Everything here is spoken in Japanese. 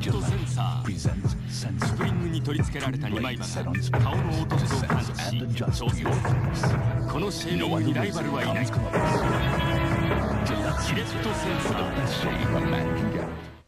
トセンサー。スプリングに取り付けられた2枚刃が顔の凹凸を感知し調整する。このシェーミングにライバルはいない。ジレットセンサー。